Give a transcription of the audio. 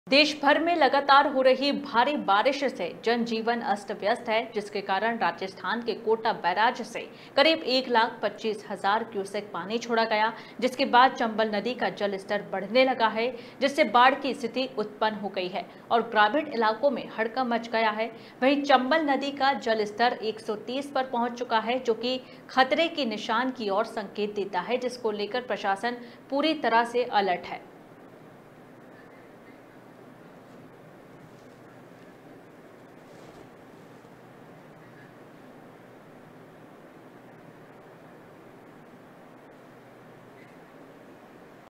देश भर में लगातार हो रही भारी बारिश से जनजीवन अस्त व्यस्त है, जिसके कारण राजस्थान के कोटा बैराज से करीब 1,25,000 क्यूसेक पानी छोड़ा गया, जिसके बाद चंबल नदी का जल स्तर बढ़ने लगा है, जिससे बाढ़ की स्थिति उत्पन्न हो गई है और ग्रामीण इलाकों में हड़कंप मच गया है। वहीं चंबल नदी का जल स्तर 130 पर पहुंच चुका है, जो कि खतरे के निशान की ओर संकेत देता है, जिसको लेकर प्रशासन पूरी तरह से अलर्ट है।